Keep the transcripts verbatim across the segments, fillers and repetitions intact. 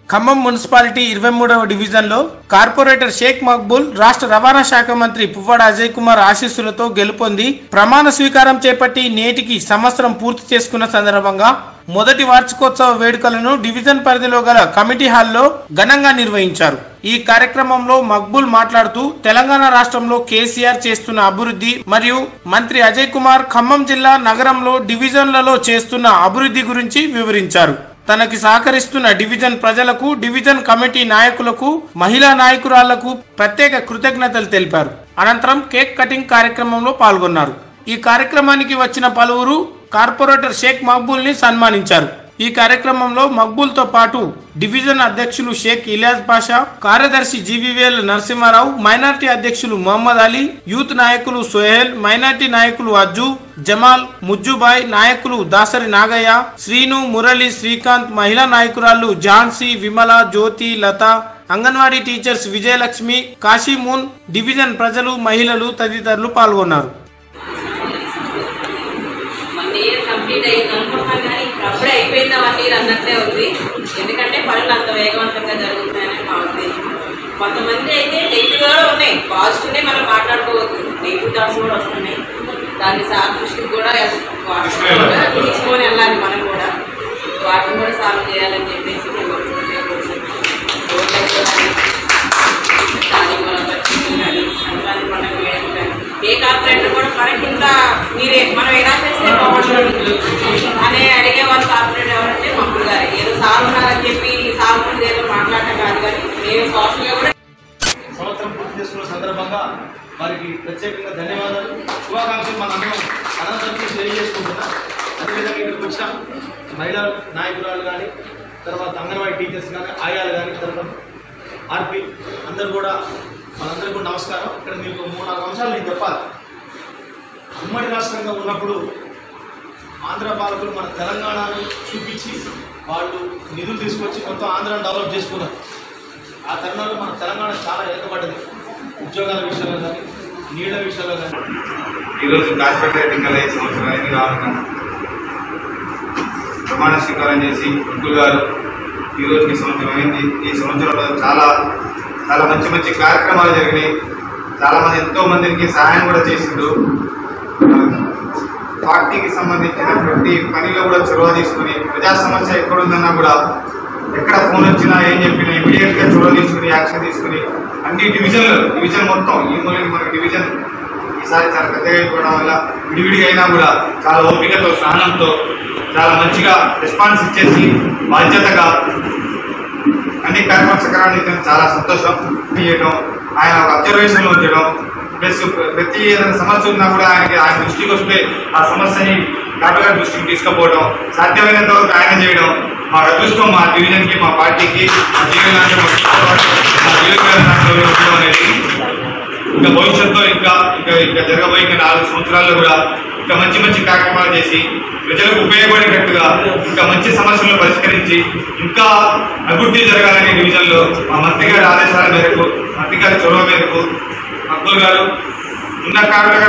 Khammam municipality ఇరవై మూడవ డివిజన్లో కార్పొరేటర్ షేక్ మక్బూల్ రాష్ట్ర రవాణా శాఖ మంత్రి పువ్వాడ అజయ్ కుమార్ ఆశీస్సులతో గెలుపొంది ప్రమాణ స్వీకారం చేపట్టి నేటికి సంవత్సరం పూర్తి చేసుకున్న సందర్భంగా మొదటి వార్షికోత్సవ వేడుకలను డివిజన్ పరిధిలో గల కమిటీ హాల్లో ఘనంగా నిర్వహించారు. ఈ కార్యక్రమంలో మక్బూల్ మాట్లాడుతూ తెలంగాణ రాష్ట్రంలో కేసీఆర్ చేస్తున్న అభివృద్ధి మరియు మంత్రి అజయ్ కుమార్ ఖమ్మం జిల్లా నగరంలో డివిజన్లలో చేస్తున్న అభివృద్ధి గురించి వివరించారు. తనకి సహకరిస్తున్న డివిజన్ ప్రజలకు, డివిజన్ కమిటీ నాయకులకు, మహిళా నాయకురాళ్లకు ప్రత్యేక కృతజ్ఞతలు తెలిపారు. అనంతరం కేక్ కటింగ్ కార్యక్రమంలో పాల్గొన్నారు. ఈ కార్యక్రమానికి వచ్చిన పలువురు కార్పొరేటర్ షేక్ మక్బూల్ ని సన్మానించారు. ఈ కార్యక్రమంలో మక్బూల్ తో పాటు డివిజన్ అధ్యక్షులు షేక్ ఇలియాస్ పాషా, కార్యదర్శి జీవీవేల్ నరసింహారావు, మైనార్టీ అధ్యక్షులు మహమ్మద్ అలీ, యూత్ నాయకులు సోహెల్, మైనార్టీ నాయకులు అజ్జు, జమాల్, ముజ్జుబాయ్, నాయకులు దాసరి నాగయ్య, శ్రీను, మురళి, శ్రీకాంత్, మహిళా నాయకురాళ్లు ఝాన్సీ, విమల, జ్యోతి, లత, అంగన్వాడీ టీచర్స్ విజయలక్ష్మి, కాశీమూన్, డివిజన్ ప్రజలు, మహిళలు తదితరులు పాల్గొన్నారు. అప్పుడే అయిపోయిందా వన్ ఇయర్ అన్నట్టే ఉంది. ఎందుకంటే పనులు అంత వేగవంతంగా జరుగుతున్నాయని మా ఉద్దేశం. కొంతమంది అయితే నెగిటివ్ కూడా ఉన్నాయి, పాజిటివ్నే మనం మాట్లాడుకోవద్దు, నెగిటివ్ థాట్స్ కూడా వస్తున్నాయి. దాన్ని సాల్వ్ దృష్టికి కూడా తీసుకొని వెళ్ళాలి. మనం కూడా వాటిని కూడా సాల్వ్ చేయాలని చెప్పేసి సంక్రాంతి పండుగ వేయడం కానీ ఏ కార్పొరేటర్ కూడా మనకి ఇంకా మీరే మనం ఎలా చేస్తే బాగుంటుంది అని అడిగేవాళ్ళు కార్పొరేటర్ ఎవరంటే మక్కులు గారు. ఏదో సాల్వ్ ఉన్నారని చెప్పి సాల్వ్ ఏదో మాట్లాడటం కాదు, కానీ మేము సోషల్గా కూడా సంవత్సరం పూర్తి చేసుకున్న సందర్భంగా వారికి ప్రత్యేకంగా ధన్యవాదాలు, శుభాకాంక్షలు మన అందరం అనంతరం తెలియజేసుకుంటున్నాం. అదేవిధంగా ఇక్కడికి వచ్చిన మహిళా నాయకురాలు కానీ, తర్వాత అంగన్వాడీ టీచర్స్ కానీ, ఆయాలు కానీ, తర్వాత ఆర్పి అందరూ కూడా మనందరికీ కూడా నమస్కారం. ఇక్కడ మీకు మూడు నాలుగు అంశాలు నేను చెప్పాలి. ఉమ్మడి రాష్ట్రంగా ఉన్నప్పుడు ఆంధ్ర పాలకులు మన తెలంగాణను చూపించి వాళ్ళు నిధులు తీసుకొచ్చి మొత్తం ఆంధ్రాను డెవలప్ చేసుకున్నారు. ఆ తరుణంలో మన తెలంగాణ చాలా ఏకపడ్డది, ఉద్యోగాల విషయంలో కానీ, నీళ్ళ విషయంలో కానీ. ఈరోజు కార్పొరేటర్ ఎన్నికల ఐదు సంవత్సరాలు అయింది కావాలి ప్రమాణ స్వీకారం చేసి అంకుల్ గారు ఈరోజు ఈ సంవత్సరం అయింది. ఈ సంవత్సరంలో చాలా చాలా మంచి మంచి కార్యక్రమాలు జరిగినాయి. చాలామంది ఎంతో మందికి సహాయం కూడా చేసిండ్రు. పార్టీకి సంబంధించిన ప్రతి పనిలో కూడా చొరవ తీసుకుని, ప్రజా సమస్య ఎక్కడుందన్నా కూడా ఎక్కడ ఫోన్ వచ్చినా ఏం చెప్పినా ఇమీడియట్గా చొరవ తీసుకుని యాక్షన్ తీసుకుని అన్ని డివిజన్లు డివిజన్ మొత్తం ఈ మూలకి మనకి డివిజన్ ఈసారి చాలా పెద్దగా అయిపోవడం వల్ల విడివిడిగా అయినా కూడా చాలా ఓపికతో, సహనంతో చాలా మంచిగా రెస్పాన్స్ ఇచ్చేసి బాధ్యతగా అన్ని కార్యక్రమాలు సకరాన్ని చాలా సంతోషం చేయడం, ఆయన ఒక అబ్జర్వేషన్లో ఉంచడం, ప్లస్ ప్రతి ఏదైనా సమస్య ఉన్నా కూడా ఆయనకి ఆయన దృష్టికి వస్తే ఆ సమస్యని డాక్టర్ గారి దృష్టికి తీసుకుపోవడం, సాధ్యమైనంత వరకు ఆయన చేయడం మా అదృష్టం, మా డివిజన్కి, మా పార్టీకి, మా జీవన మా జీవితం అనేది. ఇంకా భవిష్యత్తులో ఇంకా ఇంకా ఇంకా జరగబోయే ఇంకా నాలుగు సంవత్సరాల్లో కూడా ఇంకా మంచి మంచి కార్యక్రమాలు చేసి ప్రజలకు ఉపయోగపడేటట్టుగా ఇంకా మంచి సమస్యలను పరిష్కరించి ఇంకా అభివృద్ధి జరగాలని డివిజన్లో మా మంత్రి గారి ఆదేశాల మేరకు, మంత్రి గారి చొరవ మేరకు మక్బూల్ గారు ఉన్న కార్యక్రమం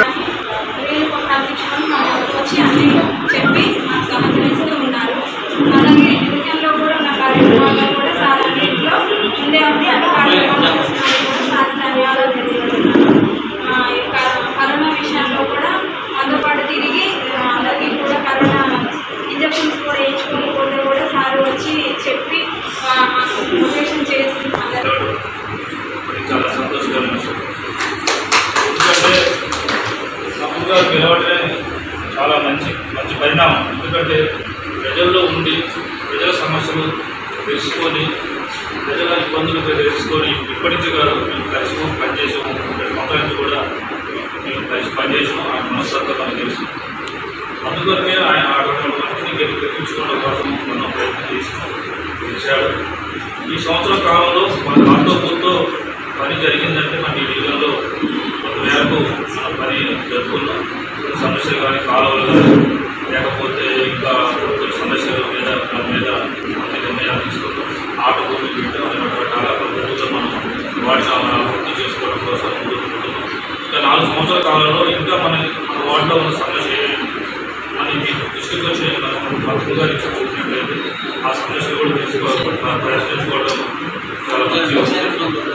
చెప్పి సహకరిస్తూ ఉన్నారు. అలాగే డివిజన్లో కూడా ఉన్న కార్యక్రమాల్లో కూడా సార్ అన్నింటిలో ఉండే ఉంది. అన్ని కార్యక్రమాలు సార్ ధన్యవాదాలు తెలియజేస్తున్నాను. కరోనా విషయంలో కూడా అందరూ పాటు తిరిగి అందరికీ కూడా కరోనా ఇంజక్షన్స్ కూడా వేయించుకోకపోతే కూడా సార్ వచ్చి చెప్పి మోటివేషన్ చేసి అందరికీ చాలా సంతోషకరమైన విషయం. ఎందుకంటే తప్పుగా గెలవడమే చాలా మంచి మంచి పరిణామం. ఎందుకంటే ప్రజల్లో ఉండి ప్రజల సమస్యలు తెలుసుకొని, ప్రజల ఇబ్బందులు తెలుసుకొని ఇప్పటి నుంచి కాదు మేము కలిసి పనిచేసాము, రెండు సంవత్సరాల నుంచి కూడా మేము కలిసి పనిచేసాము. ఆ మనస్సంతా మనకు తెలుసు. అందుకొరకే ఆయన ఆడవాళ్ళని గెలిపించుకోవడం కోసం మనం ప్రయత్నం చేసినాం, చేశాడు. ఈ సంవత్సరం కాలంలో మన దాంతో పూర్తో పని జరిగిందంటే మన ఈ డివిజన్లో కొంత మేరకు పని జరుపుకున్నాం. కొన్ని సమస్యలు కానీ, కాలువలు కానీ, లేకపోతే ఇంకా కొన్ని సమస్యల మీద దాని మీద మంచి నిర్ణయాలు తీసుకుంటాం. ఆటో పూర్తి చేయడం అనేటువంటి చాలా ప్రభుత్వం మనం వాటిని పూర్తి చేసుకోవడం కోసం ముందుకుంటున్నాం. ఇంకా నాలుగు సంవత్సరాల కాలంలో ఇంకా మన మన వార్డులో ఉన్న సమస్య మనకి దృష్టికి వచ్చే మన మంత్రులు గారు ఇచ్చి చూసినట్లయితే ఆ సమస్యలు కూడా తెలుసుకోవడం ప్రశ్నించుకోవడం చాలా మంచిగా